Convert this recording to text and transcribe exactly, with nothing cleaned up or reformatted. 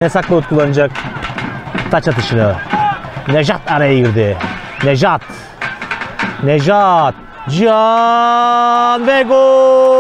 Saklıot kullanacak taç atışını. Nejat araya girdi. Nejat. Nejat. Can ve gol.